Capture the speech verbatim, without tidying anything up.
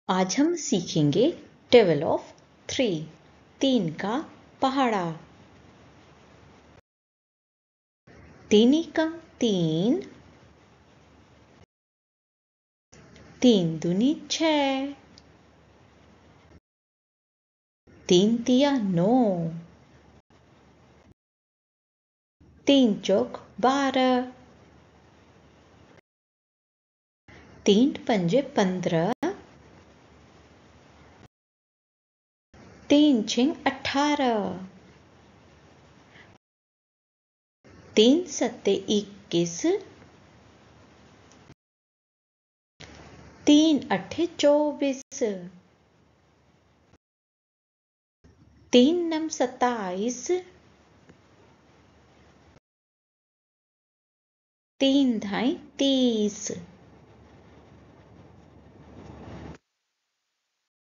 आज हम सीखेंगे टेबल ऑफ थ्री, तीन का पहाड़ा। तीन एकम तीन, तीन दूनी छः, तीन तिया नौ, तीन चौक बारह, तीन पंजे पंद्रह, तीन छिंग अठारह, तीन सत्ते इक्कीस, तीन अठे चौबीस, तीन नम सत्ताईस, तीन धाई तीस।